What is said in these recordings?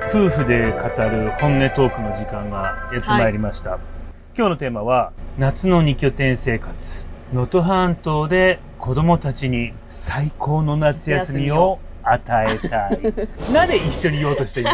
夫婦で語る本音トークの時間がやってまいりました。今日のテーマは、夏の2拠点生活。能登半島で子供たちに最高の夏休みを与えたい。なんで一緒に言おうとしてる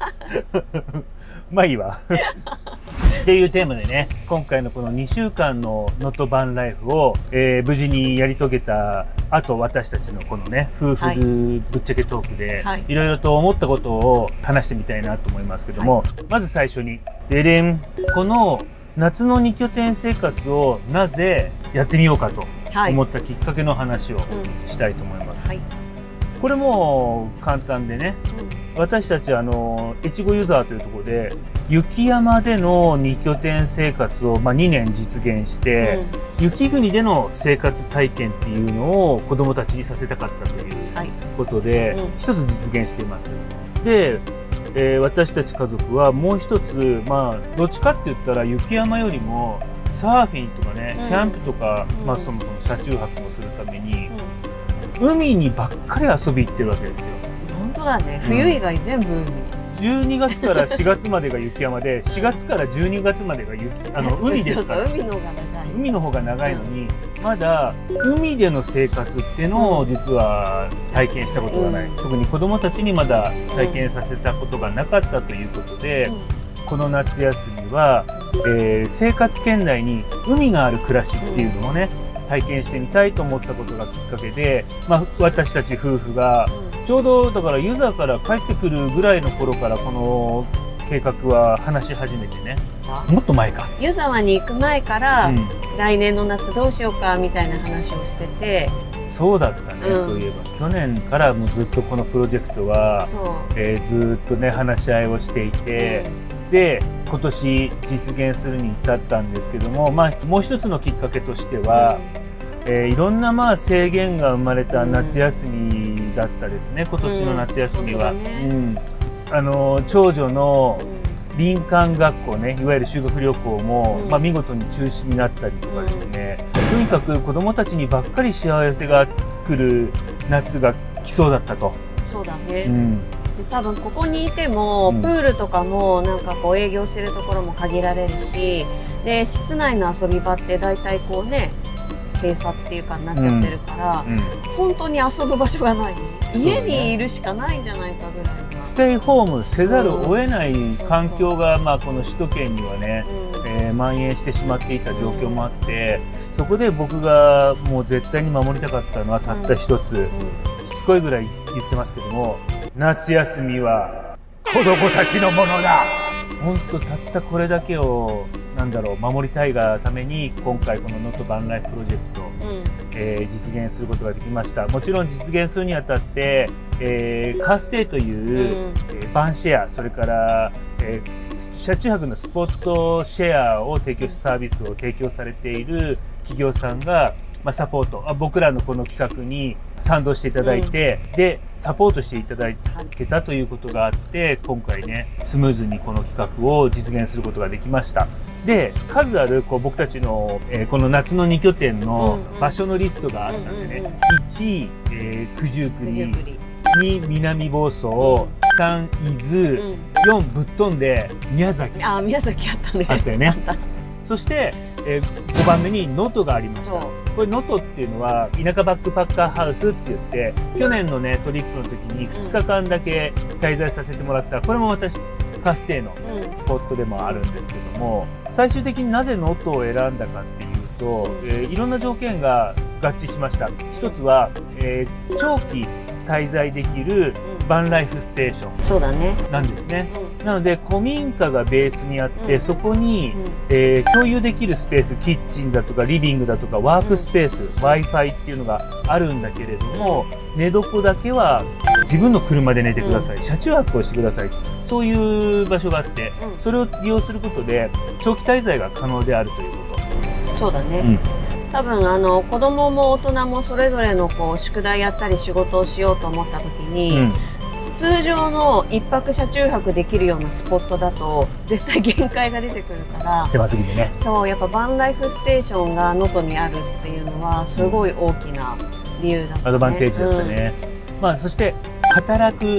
まあいいわ。っていうテーマでね、今回のこの2週間の能登バンライフを、無事にやり遂げた後、私たちのこのね、夫婦ぶっちゃけトークで、いろいろと思ったことを話してみたいなと思いますけども、まず最初に、ででん、この夏の2拠点生活をなぜやってみようかと思ったきっかけの話をしたいと思います。これも簡単でね、私たち越後湯沢というところで雪山での2拠点生活を2年実現して、雪国での生活体験っていうのを子どもたちにさせたかったということで、一つ実現しています。で、私たち家族はもう一つ、どっちかって言ったら雪山よりもサーフィンとかね、キャンプとか、そもそも車中泊をするために、海にばっかり遊び行ってるわけですよ。 本当だね。冬以外全部海。 12月から4月までが雪山で、4月から12月までが海ですから。 海の方が長い。 海の方が長いのに、まだ海での生活っていうのを実は体験したことがない。特に子供たちにまだ体験させたことがなかったということで、この夏休みは、生活圏内に海がある暮らしっていうのをね、体験してみたいと思ったことがきっかけで、私たち夫婦がちょうどだから湯沢から帰ってくるぐらいの頃からこの計画は話し始めてね。もっと前か。 湯沢に行く前から、来年の夏どうしようかみたいな話をしてて。 そうだったね、そういえば去年からもうずっとこのプロジェクトは、ずっとね話し合いをしていて、で今年実現するに至ったんですけども、もう一つのきっかけとしては、いろんな制限が生まれた夏休みだったですね、今年の夏休みは。長女の林間学校ね、いわゆる修学旅行も、見事に中止になったりとかですね、とにかく子どもたちにばっかり幸せが来る夏が来そうだったと。 そうだね。多分ここにいても、プールとかもなんかこう営業してるところも限られるし、で室内の遊び場って大体こうね閉鎖っていうかになっちゃってるから、本当に遊ぶ場所がない、家にいるしかないんじゃないかぐらい。 ステイホームせざるを得ない環境が、この首都圏にはね、蔓延してしまっていた状況もあって、そこで僕がもう絶対に守りたかったのはたった一つ、しつこいぐらい言ってますけども、夏休みは子供たちのものだ。本当たったこれだけを守りたいがために今回この能登バンライフプロジェクト、実現することができました。もちろん実現するにあたって、カーステイという、バンシェア、それから、車中泊のスポットシェアを提供したサービスを提供されている企業さんがサポート、僕らのこの企画に賛同していただいて、でサポートしていただけたということがあって、今回ねスムーズにこの企画を実現することができました。で数ある僕たちの、この夏の2拠点の場所のリストがあったんでね、1位、九十九里、2南房総、3伊豆、4ぶっ飛んで宮崎。 宮崎あったね。 あったよね。そして、5番目に能登がありました。これ能登っていうのは田舎バックパッカーハウスって言って、去年のねトリップの時に2日間だけ滞在させてもらった、これも私カーステイのスポットでもあるんですけども、最終的になぜ能登を選んだかっていうと、いろんな条件が合致しました。一つは、長期滞在できるバンライフステーションなんですね。なので古民家がベースにあって、そこに、共有できるスペース、キッチンだとかリビングだとかワークスペース、Wi-Fi っていうのがあるんだけれども、寝床だけは自分の車で寝てください、車中泊をしてください、そういう場所があって、それを利用することで長期滞在が可能であるということ。 そうだね。多分子供も大人もそれぞれの宿題やったり仕事をしようと思った時に、通常の一泊車中泊できるようなスポットだと絶対限界が出てくるから、 狭すぎてね。 そうやっぱバンライフステーションが能登にあるっていうのはすごい大きな理由だったね。 アドバンテージだったね。そして働く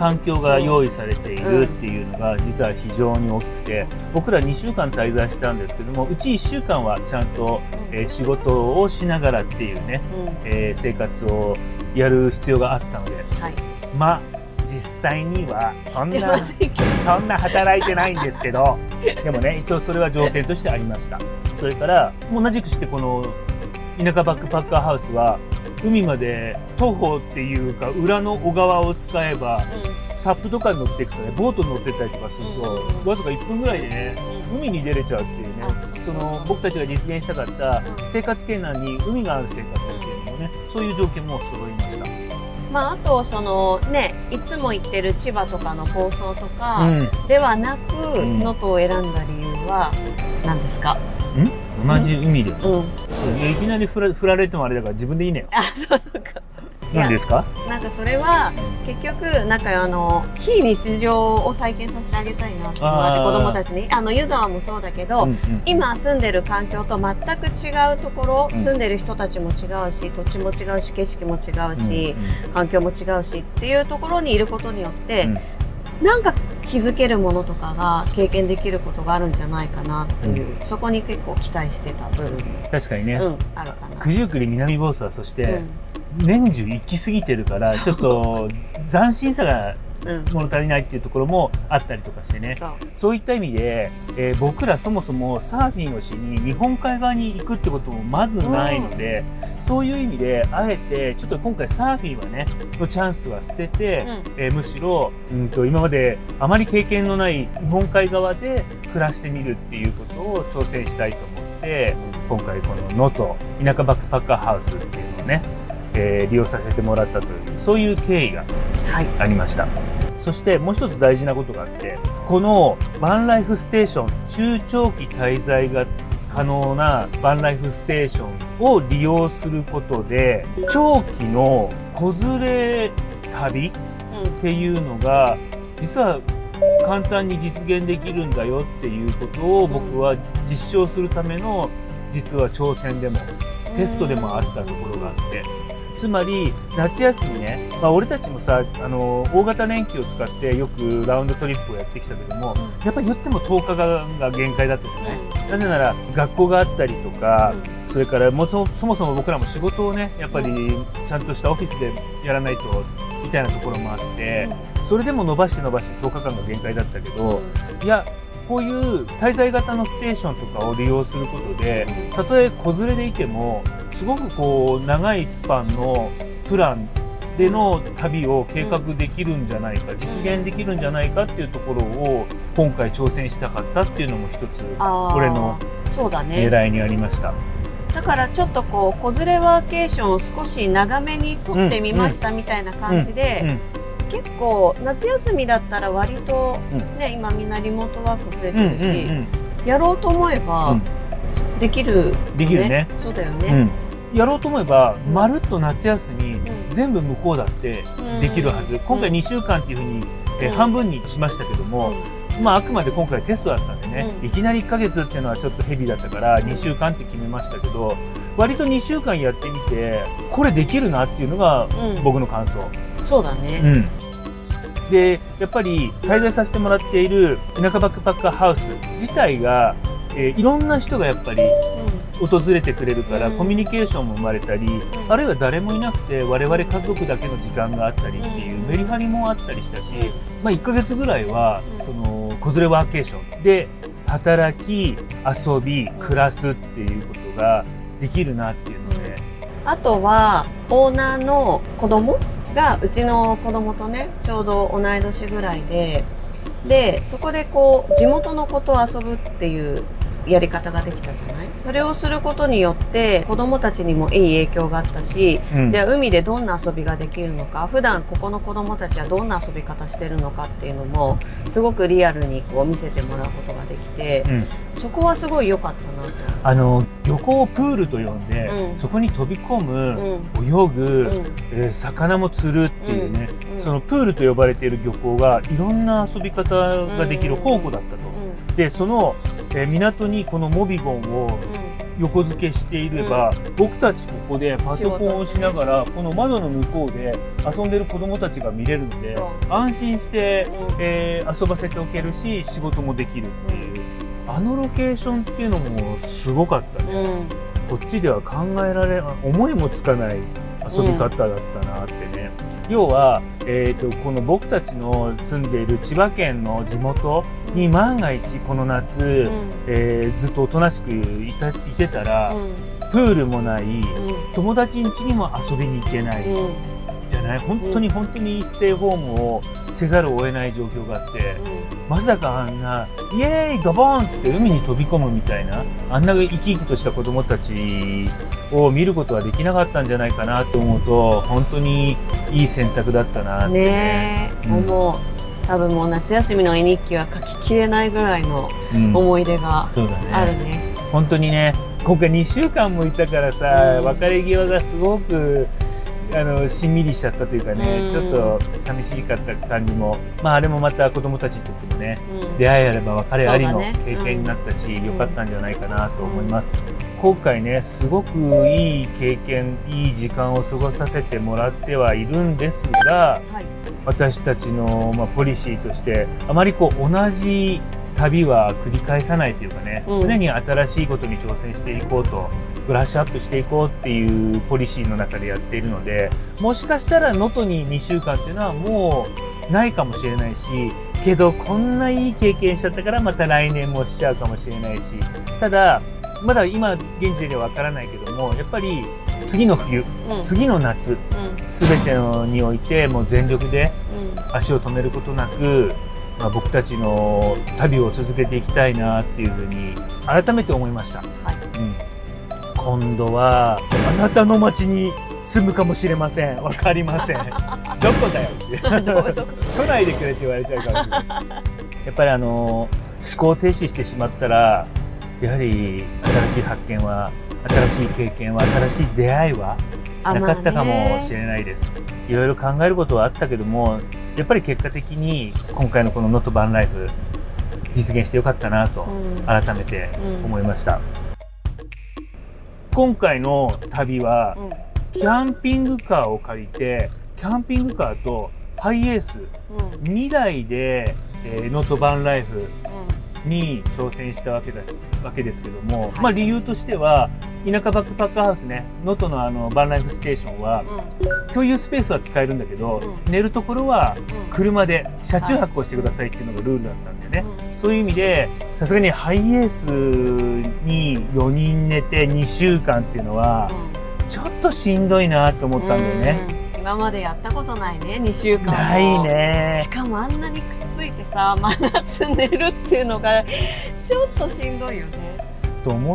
環境が用意されているっていうのが実は非常に大きくて、僕ら2週間滞在したんですけども、うち1週間はちゃんと、仕事をしながらっていうね、生活をやる必要があったので、まあ実際にはそんな働いてないんですけど、でもね、一応それは条件としてありました。それから同じくしてこの田舎バックパッカーハウスは海まで徒歩っていうか裏の小川を使えば、サップとかに乗っていくとね、ボートに乗ってったりとかすると、わずか1分ぐらいでね、海に出れちゃうっていうね、その僕たちが実現したかった生活圏内に海がある生活っていうのもね、そういう条件も揃いました。 まあ、あとそのね、いつも行ってる千葉とかの構想とかではなく、能登を選んだ理由は何ですか？ 同じ海で、いきなり振られてもあれだから自分でいいねよ。 あ、そうか。 何ですか？ なんかそれは結局なんか非日常を体験させてあげたいなっていうのがあって、子供たちに湯沢もそうだけど、今住んでる環境と全く違うところ、住んでる人たちも違うし、土地も違うし、景色も違うし、環境も違うしっていうところにいることによって、なんか気づけるものとかが経験できることがあるんじゃないかなっていう、そこに結構期待してた部分。 確かにね、 あるかな。 九十九里南房総はそして、年中行き過ぎてるからちょっと斬新さが物足りないっていうところもあったりとかしてね、そういった意味で、僕らそもそもサーフィンをしに日本海側に行くってこともまずないので、そういう意味であえてちょっと今回サーフィンはねのチャンスは捨てて、むしろ今まであまり経験のない日本海側で暮らしてみるっていうことを挑戦したいと思って、今回この能登田舎バックパッカーハウスっていうのをね利用させてもらったという、そういう経緯がありました。そしてもう一つ大事なことがあって、このバンライフステーション、中長期滞在が可能なバンライフステーションを利用することで、長期の子連れ旅っていうのが実は簡単に実現できるんだよっていうことを僕は実証するための実は挑戦でもテストでもあったところがあって、つまり夏休みね、俺たちもさ大型連休を使ってよくラウンドトリップをやってきたけども、やっぱり言っても10日が限界だったよね。なぜなら学校があったりとか、それからそもそも僕らも仕事をねやっぱりちゃんとしたオフィスでやらないとみたいなところもあって、それでも伸ばして10日間が限界だったけど、いやこういう滞在型のステーションとかを利用することで、たとえ子連れでいてもすごくこう長いスパンのプランでの旅を計画できるんじゃないか、実現できるんじゃないかっていうところを今回挑戦したかったっていうのも一つ俺の狙いにありました。 だからちょっとこう子連れワーケーションを少し長めに取ってみましたみたいな感じで、結構夏休みだったら割とね、今みんなリモートワーク増えてるし、やろうと思えばできるね。そうだよね。 やろうと思えばまるっと夏休み全部向こうだってできるはず。今回2週間っていうふうに半分にしましたけども、あくまで今回テストだったんでね、いきなり1ヶ月っていうのはちょっとヘビーだったから2週間って決めましたけど、割と2週間やってみてこれできるなっていうのが僕の感想。 そうだね。 でやっぱり滞在させてもらっている田舎バックパッカーハウス自体が、いろんな人がやっぱり訪れてくれるから、コミュニケーションも生まれたり、あるいは誰もいなくて我々家族だけの時間があったりっていうメリハリもあったりしたし、1ヶ月ぐらいはその子連れワーケーションで働き遊び暮らすっていうことができるなっていうので、 あとはオーナーの子供がうちの子供とねちょうど同い年ぐらいでそこでこう地元の子と遊ぶっていうやり方ができたじゃない。それをすることによって子どもたちにもいい影響があったし、じゃあ海でどんな遊びができるのか、普段ここの子どもたちはどんな遊び方してるのかっていうのもすごくリアルにこう見せてもらうことができて、そこはすごい良かったなと。 漁港をプールと呼んで、そこに飛び込む、泳ぐ、魚も釣るっていうね、そのプールと呼ばれている漁港がいろんな遊び方ができる宝庫だったと。でその港にこのモビゴンを横付けしていれば、僕たちここでパソコンをしながら、この窓の向こうで遊んでる子供たちが見れるので、安心して、遊ばせておけるし、仕事もできるっていう、あのロケーションっていうのもすごかったね。こっちでは考えられ、思いもつかない遊び方だったなってね。要は、この僕たちの住んでいる千葉県の地元に万が一この夏、ずっとおとなしくいてたら、プールもない、友達ん家にも遊びに行けない、じゃない、本当にステイホームをせざるを得ない状況があって、まさかあんな「イエーイドボーン!」っつって海に飛び込むみたいな、あんな生き生きとした子供たちを見ることはできなかったんじゃないかなと思うと、本当にいい選択だったなってね。 もう多分もう夏休みの絵日記は書ききれないぐらいの思い出があるね。 本当にね、今回2週間もいたからさ、別れ際がすごくしんみりしちゃったというかね、ちょっと寂しかった感じも、まああれもまた子供たちにとってもね、出会いあれば別れありの経験になったし、良かったんじゃないかなと思います。今回ね、すごくいい経験、いい時間を過ごさせてもらってはいるんですが、私たちのポリシーとしてあまり同じ旅は繰り返さないというかね、常に新しいことに挑戦していこうと、ブラッシュアップしていこうっていうポリシーの中でやっているので、もしかしたら能登に2週間っていうのはもうないかもしれないし、けどこんないい経験しちゃったからまた来年もしちゃうかもしれないし、ただまだ今現時点ではわからないけども、やっぱり次の冬、次の夏、全てのにおいてもう全力で足を止めることなく、僕たちの旅を続けていきたいなっていうふうに改めて思いました。今度はあなたの町に住むかもしれません。わかりません。どこだよって都内でくれって言われちゃうかもしれない。やっぱり思考停止してしまったら、やはり新しい発見は、新しい経験は、新しい出会いはなかったかもしれないです。いろいろ考えることはあったけども、やっぱり結果的に今回のこの能登バンライフ実現してよかったなと改めて思いました。今回の旅はキャンピングカーを借りて、キャンピングカーとハイエース2台で能登バンライフに挑戦したわけですけども、理由としては田舎バックパッカーハウスね、能登のバンライフステーションは共有スペースは使えるんだけど、寝るところは車で車中泊をしてくださいっていうのがルールだったんだよね。そういう意味でさすがにハイエースに4人寝て2週間っていうのはちょっとしんどいなと思ったんだよね。 今までやったことないね、2週間も。 ないね。 しかもあんなにくっついてさ、真夏寝るっていうのがちょっとしんどいよね。 と思って、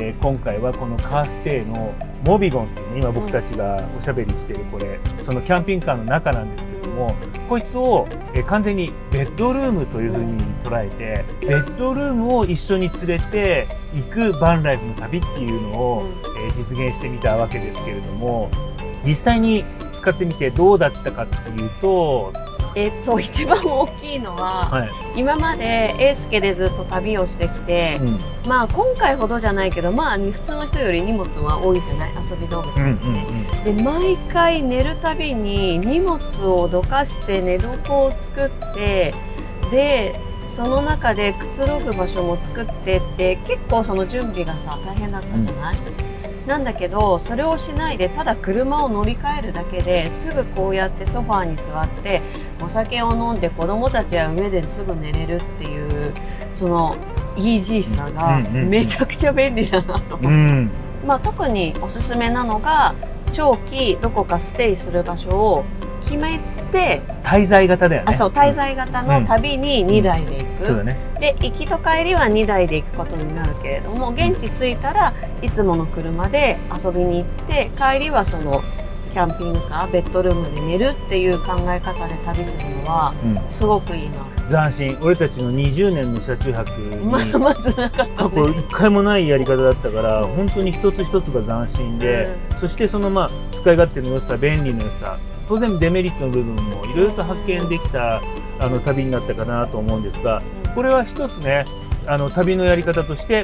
今回はこのカーステイのモビゴンっていうね、今僕たちがおしゃべりしているこれ、そのキャンピングカーの中なんですけども、こいつを、完全にベッドルームというふうに捉えて、ベッドルームを一緒に連れて行くバンライフの旅っていうのを、実現してみたわけですけれども、実際に使ってみてどうだったかっていうと、 一番大きいのは、今まで英介でずっと旅をしてきて、今回ほどじゃないけど、普通の人より荷物は多いじゃない、遊び道具ってで、毎回寝るたびに荷物をどかして寝床を作って、でその中でくつろぐ場所も作ってって、結構その準備がさ大変だったじゃない。なんだけど、それをしないでただ車を乗り換えるだけですぐこうやってソファーに座ってお酒を飲んで、子供たちは上ですぐ寝れるっていう、そのイージーさがめちゃくちゃ便利だなと思って、特におすすめなのが、長期どこかステイする場所を決めて、 滞在型だよね。 そう、滞在型の旅に2台で行く。そうだね。で、行きと帰りは2台で行くことになるけれども、現地着いたらいつもの車で遊びに行って、帰りはそのキャンピングカー、ベッドルームで寝るっていう考え方で旅するのはすごくいいな。 斬新。俺たちの20年の車中泊にまずなかったね。 過去1回もないやり方だったから、本当に一つ一つが斬新で、そしてその使い勝手の良さ、便利の良さ、当然デメリットの部分もいろいろと発見できた旅になったかなと思うんですが、これは一つね、旅のやり方として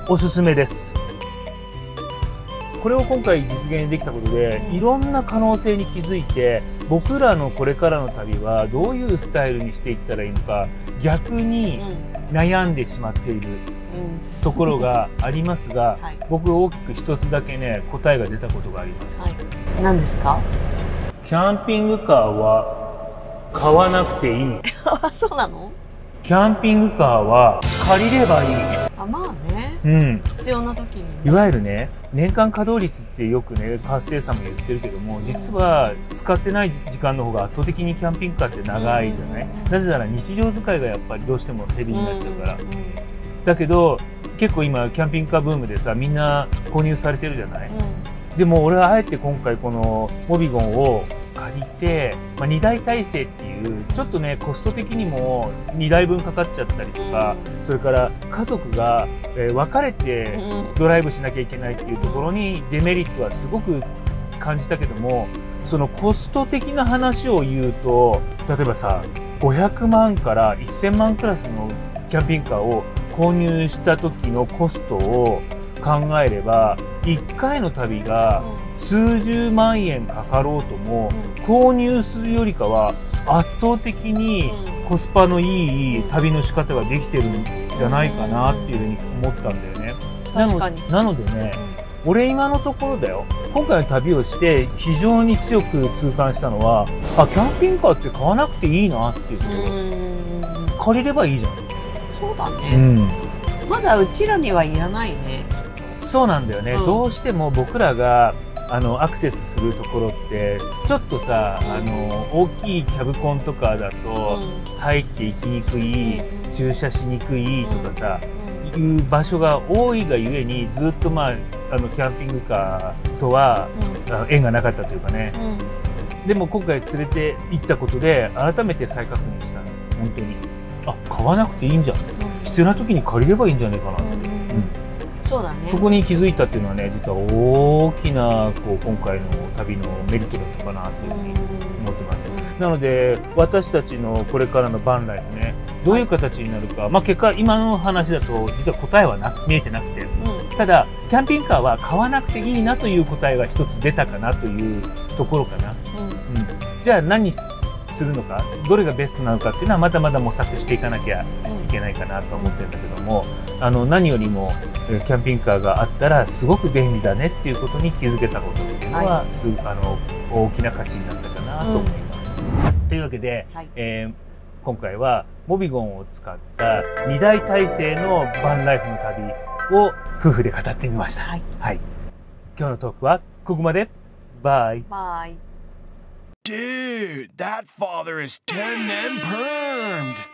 おすすめです。これを今回実現できたことで、いろんな可能性に気づいて、僕らのこれからの旅はどういうスタイルにしていったらいいのか、逆に悩んでしまっているところがありますが、 はい、 僕大きく一つだけね、答えが出たことがあります。 はい、何ですか？ キャンピングカーは買わなくていい。 あ、そうなの？ キャンピングカーは借りればいい。 あ、まあね。 うん。 必要な時に、 いわゆるね、年間稼働率ってよくね、カーステイさんも言ってるけども、実は使ってない時間の方が圧倒的にキャンピングカーって長いじゃない？なぜなら日常使いがやっぱりどうしてもヘビーになっちゃうから。だけど、結構今キャンピングカーブームでさ、みんな購入されてるじゃない？でも俺はあえて今回このモビゴンを借りて、2台体制っていうちょっとねコスト的にも2台分かかっちゃったりとか、それから家族が分かれてドライブしなきゃいけないっていうところにデメリットはすごく感じたけども、そのコスト的な話を言うと、例えばさ500万から1000万クラスのキャンピングカーを購入した時のコストを考えれば、1回の旅が数十万円かかろうとも、購入するよりかは圧倒的にコスパのいい旅の仕方ができてるんじゃないかなっていうふうに思ったんだよね。なのでね、俺今のところだよ、今回の旅をして非常に強く痛感したのは、あ、キャンピングカーって買わなくていいなっていうところ。借りればいいじゃん。 そうだね。まだうちらにはいらないね。 そうなんだよね。どうしても僕らがアクセスするところってちょっとさ、大きいキャブコンとかだと入っていきにくい、駐車しにくいとかさ、いう場所が多いがゆえに、ずっとキャンピングカーとは縁がなかったというかね。でも今回連れて行ったことで改めて再確認したの。本当に、あ、買わなくていいんじゃん、必要な時に借りればいいんじゃないかなって。 そうだね。 そこに気づいたっていうのはね、実は大きな今回の旅のメリットだったかなというふうに思ってます。なので私たちのこれからのバンライフね、どういう形になるか、結果今の話だと実は答えは見えてなくて、ただキャンピングカーは買わなくていいなという答えが一つ出たかなというところかな。じゃあ何するのか、どれがベストなのかっていうのはまだまだ模索していかなきゃいけないかなと思ってるんだけども、何よりもキャンピングカーがあったらすごく便利だねっていうことに気づけたことっていうのは、大きな価値になったかなと思います。というわけで、今回はモビゴンを使った2台体制のバンライフの旅を夫婦で語ってみました。はい。今日のトークはここまで。バイ。 バイ。 Dude, that father is 10 men permed.